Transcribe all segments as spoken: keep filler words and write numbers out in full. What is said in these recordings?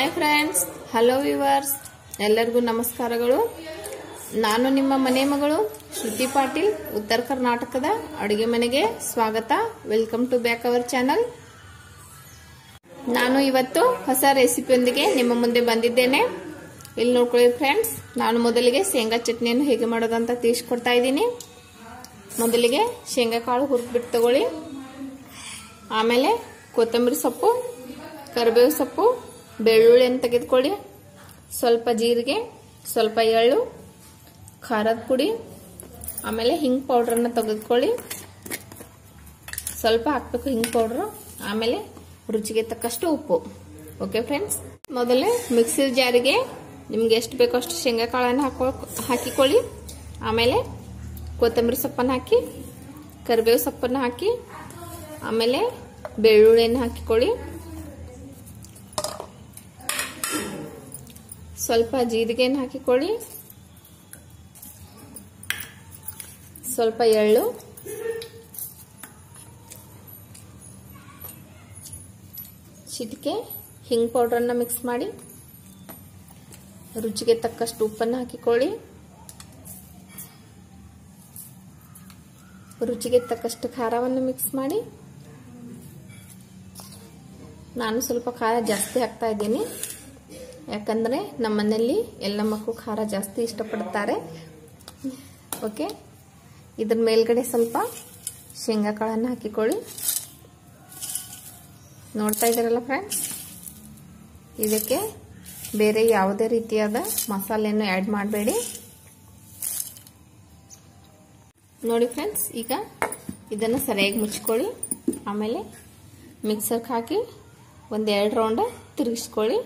Hi friends, hello viewers, ಎಲ್ಲರಿಗೂ ನಮಸ್ಕಾರಗಳು. ನಾನು ನಿಮ್ಮ ಮನೆ ಮಗಳು ಶ್ರುತಿ ಪಾಟೀಲ್, ಉತ್ತರ ಕರ್ನಾಟಕದ ಅಡುಗೆ ಮನೆಗೆ ಸ್ವಾಗತ. Welcome to back our channel. ನಾನು ಇವತ್ತು ಹೊಸ ರೆಸಿಪಿಯೊಂದಿಗೆ ನಿಮ್ಮ ಮುಂದೆ ಬಂದಿದ್ದೇನೆ. ಇಲ್ಲಿ ನೋಡ್ಕೊಳ್ಳಿ ಫ್ರೆಂಡ್ಸ್, ನಾನು ಮೊದಲಿಗೆ ಶೇಂಗಾ ಚಟ್ನಿಯನ್ನು ಹೇಗೆ ಮಾಡೋದಂತ ತಿಳಿಸ್ಕೊಡ್ತಾ ಇದ್ದೀನಿ. ಮೊದಲಿಗೆ ಶೇಂಗಾ ಕಾಳು ಹುರಿದ್ಬಿಟ್ಟು ತಗೊಳ್ಳಿ. ಆಮೇಲೆ ಕೊತ್ತಂಬರಿ ಸೊಪ್ಪು, ಕರಿಬೇವು ಸೊಪ್ಪು, ಬೆಳ್ಳುಳ್ಳಿಯನ್ನು ತೆಗೆದುಕೊಳ್ಳಿ. ಸ್ವಲ್ಪ ಜೀರಿಗೆ, ಸ್ವಲ್ಪ ಎಳ್ಳು, ಖಾರದ ಪುಡಿ, ಆಮೇಲೆ ಹಿಂಗ್ ಪೌಡ್ರನ್ನ ತೆಗೆದುಕೊಳ್ಳಿ. ಸ್ವಲ್ಪ ಹಾಕಬೇಕು ಹಿಂಗ್ ಪೌಡ್ರು. ಆಮೇಲೆ ರುಚಿಗೆ ತಕ್ಕಷ್ಟು ಉಪ್ಪು. ಓಕೆ ಫ್ರೆಂಡ್ಸ್, ಮೊದಲೇ ಮಿಕ್ಸಿ ಜಾರಿಗೆ ನಿಮ್ಗೆ ಎಷ್ಟು ಬೇಕೋ ಅಷ್ಟು ಶೇಂಗಾ ಕಾಳನ್ನು ಹಾಕೋ ಹಾಕಿಕೊಳ್ಳಿ. ಆಮೇಲೆ ಕೊತ್ತಂಬರಿ ಸೊಪ್ಪನ್ನು ಹಾಕಿ, ಕರಿಬೇವು ಸೊಪ್ಪನ್ನು ಹಾಕಿ, ಆಮೇಲೆ ಬೆಳ್ಳುಳ್ಳಿಯನ್ನು ಹಾಕಿಕೊಳ್ಳಿ. ಸ್ವಲ್ಪ ಜೀರಿಗೆಯನ್ನು ಹಾಕಿಕೊಳ್ಳಿ. ಸ್ವಲ್ಪ ಎಳ್ಳು, ಚಿಟಿಕೆ ಹಿಂಗ್ ಪೌಡ್ರನ್ನ ಮಿಕ್ಸ್ ಮಾಡಿ, ರುಚಿಗೆ ತಕ್ಕಷ್ಟು ಉಪ್ಪನ್ನು ಹಾಕಿಕೊಳ್ಳಿ. ರುಚಿಗೆ ತಕ್ಕಷ್ಟು ಖಾರವನ್ನು ಮಿಕ್ಸ್ ಮಾಡಿ. ನಾನು ಸ್ವಲ್ಪ ಖಾರ ಜಾಸ್ತಿ ಹಾಕ್ತಾ ಇದ್ದೀನಿ, ಯಾಕಂದ್ರೆ ನಮ್ಮ ಮನೆಯಲ್ಲಿ ಎಲ್ಲ ಮಕ್ಕಳು ಖಾರ ಜಾಸ್ತಿ ಇಷ್ಟಪಡ್ತಾರೆ. ಓಕೆ, ಇದ್ರ ಮೇಲ್ಗಡೆ ಸ್ವಲ್ಪ ಶೇಂಗಾ ಕಾಳನ್ನು ಹಾಕಿಕೊಳ್ಳಿ. ನೋಡ್ತಾ ಇದ್ದೀರಲ್ಲ ಫ್ರೆಂಡ್ಸ್, ಇದಕ್ಕೆ ಬೇರೆ ಯಾವುದೇ ರೀತಿಯಾದ ಮಸಾಲೆಯನ್ನು ಆ್ಯಡ್ ಮಾಡಬೇಡಿ. ನೋಡಿ ಫ್ರೆಂಡ್ಸ್, ಈಗ ಇದನ್ನು ಸರಿಯಾಗಿ ಮುಚ್ಕೊಳ್ಳಿ. ಆಮೇಲೆ ಮಿಕ್ಸರ್ಗೆ ಹಾಕಿ ಒಂದು ಎರಡು ರೌಂಡ್ ತಿರುಗಿಸ್ಕೊಳ್ಳಿ.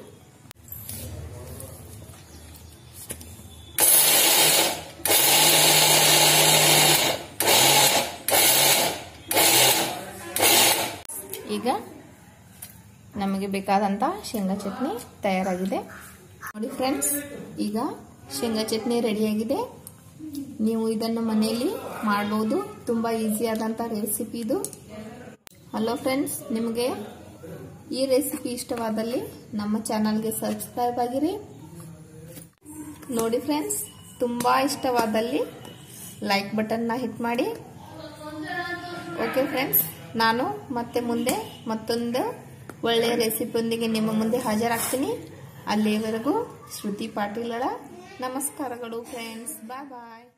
ಈಗ ನಮಗೆ ಬೇಕಾದಂತ ಶೇಂಗಾ ಚಟ್ನಿ ತಯಾರಾಗಿದೆ. ನೋಡಿ ಫ್ರೆಂಡ್ಸ್, ಈಗ ಶೇಂಗಾ ಚಟ್ನಿ ರೆಡಿಯಾಗಿದೆ. ನೀವು ಇದನ್ನು ಮನೆಯಲ್ಲಿ ಮಾಡಬಹುದು. ತುಂಬಾ ಈಸಿ ಆದಂತ ರೆಸಿಪಿ ಇದು. ಹಲೋ ಫ್ರೆಂಡ್ಸ್, ನಿಮಗೆ ಈ ರೆಸಿಪಿ ಇಷ್ಟವಾದಲ್ಲಿ ನಮ್ಮ ಚಾನಲ್ಗೆ ಸಬ್ಸ್ಕ್ರೈಬ್ ಆಗಿರಿ. ನೋಡಿ ಫ್ರೆಂಡ್ಸ್, ತುಂಬಾ ಇಷ್ಟವಾದಲ್ಲಿ ಲೈಕ್ ಬಟನ್ನ ಹಿಟ್ ಮಾಡಿ. ಓಕೆ ಫ್ರೆಂಡ್ಸ್, ನಾನು ಮತ್ತೆ ಮುಂದೆ ಮತ್ತೊಂದು ಒಳ್ಳೆಯ ರೆಸಿಪಿಯೊಂದಿಗೆ ನಿಮ್ಮ ಮುಂದೆ ಹಾಜರಾಗ್ತೀನಿ. ಅಲ್ಲಿಯವರೆಗೂ ಶ್ರುತಿ ಪಾಟೀಲಳ ನಮಸ್ಕಾರಗಳು ಫ್ರೆಂಡ್ಸ್. ಬಾಯ್ ಬಾಯ್.